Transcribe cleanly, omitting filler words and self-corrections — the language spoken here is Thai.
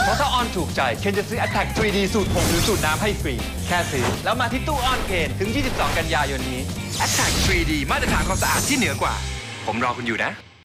เพราะถ้าออนถูกใจเคนจะซื้อ Attack 3D สูตรผงหรือสูตรน้ำให้ฟรีแค่ซื้อแล้วมาที่ตู้ออนเคนถึง 22 กันยายนนี้ Attack 3D มาตรฐานความสะอาดที่เหนือกว่าผมรอคุณอยู่นะ